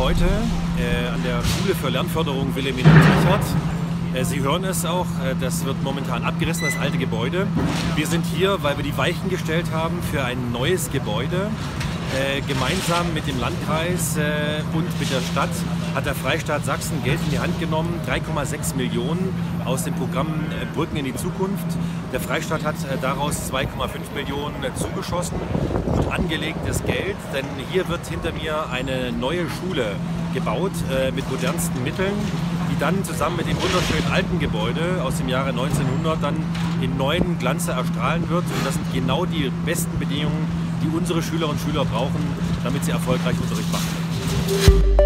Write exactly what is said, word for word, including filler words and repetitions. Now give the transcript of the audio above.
heute äh, an der Schule für Lernförderung Wilhelmine Teichert. Äh, Sie hören es auch, äh, das wird momentan abgerissen, das alte Gebäude. Wir sind hier, weil wir die Weichen gestellt haben für ein neues Gebäude. Äh, gemeinsam mit dem Landkreis äh, und mit der Stadt hat der Freistaat Sachsen Geld in die Hand genommen, drei Komma sechs Millionen aus dem Programm äh, Brücken in die Zukunft. Der Freistaat hat äh, daraus zwei Komma fünf Millionen äh, zugeschossen. Gut angelegtes Geld, denn hier wird hinter mir eine neue Schule gebaut äh, mit modernsten Mitteln, die dann zusammen mit dem wunderschönen alten Gebäude aus dem Jahre neunzehnhundert dann in neuen Glanze erstrahlen wird. Und das sind genau die besten Bedingungen, die unsere Schülerinnen und Schüler brauchen, damit sie erfolgreich Unterricht machen.